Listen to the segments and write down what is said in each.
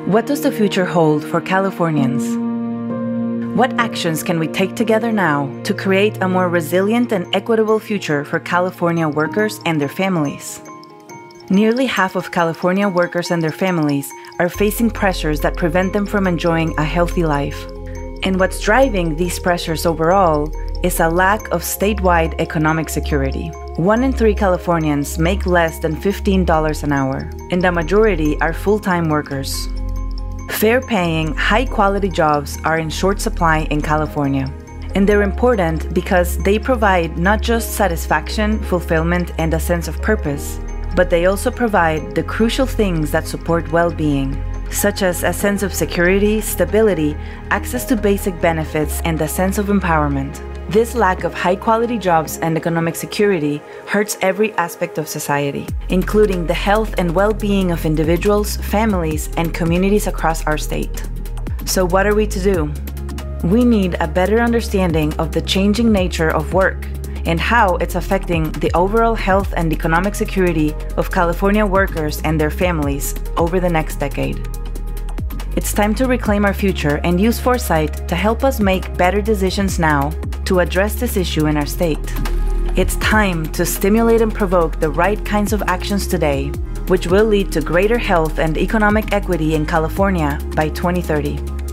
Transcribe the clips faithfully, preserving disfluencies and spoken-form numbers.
What does the future hold for Californians? What actions can we take together now to create a more resilient and equitable future for California workers and their families? Nearly half of California workers and their families are facing pressures that prevent them from enjoying a healthy life. And what's driving these pressures overall is a lack of statewide economic security. One in three Californians make less than fifteen dollars an hour, and the majority are full-time workers. Fair-paying, high-quality jobs are in short supply in California, and they're important because they provide not just satisfaction, fulfillment, and a sense of purpose, but they also provide the crucial things that support well-being, such as a sense of security, stability, access to basic benefits, and a sense of empowerment. This lack of high-quality jobs and economic security hurts every aspect of society, including the health and well-being of individuals, families, and communities across our state. So what are we to do? We need a better understanding of the changing nature of work and how it's affecting the overall health and economic security of California workers and their families over the next decade. It's time to reclaim our future and use foresight to help us make better decisions now to address this issue in our state. It's time to stimulate and provoke the right kinds of actions today, which will lead to greater health and economic equity in California by twenty thirty.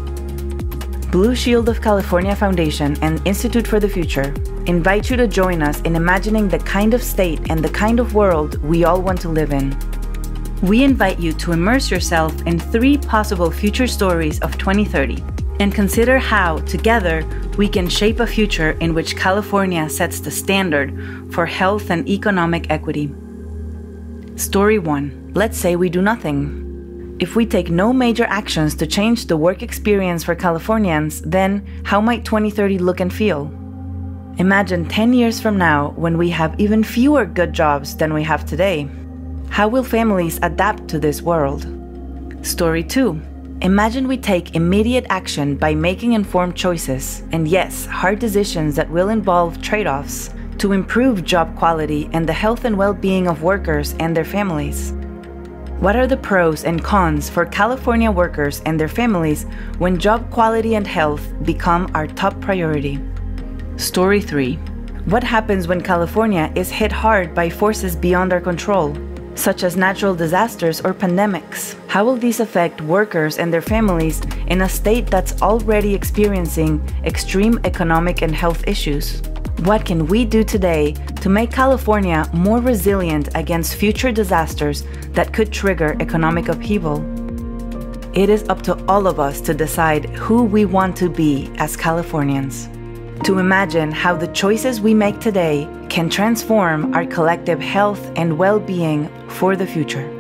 Blue Shield of California Foundation and Institute for the Future invite you to join us in imagining the kind of state and the kind of world we all want to live in. We invite you to immerse yourself in three possible future stories of twenty thirty and consider how, together, we can shape a future in which California sets the standard for health and economic equity. Story one. Let's say we do nothing. If we take no major actions to change the work experience for Californians, then how might twenty thirty look and feel? Imagine ten years from now when we have even fewer good jobs than we have today. How will families adapt to this world? Story two. Imagine we take immediate action by making informed choices, and yes, hard decisions that will involve trade-offs, to improve job quality and the health and well-being of workers and their families. What are the pros and cons for California workers and their families when job quality and health become our top priority? Story three. What happens when California is hit hard by forces beyond our control, such as natural disasters or pandemics? How will these affect workers and their families in a state that's already experiencing extreme economic and health issues? What can we do today to make California more resilient against future disasters that could trigger economic upheaval? It is up to all of us to decide who we want to be as Californians, to imagine how the choices we make today can transform our collective health and well-being for the future.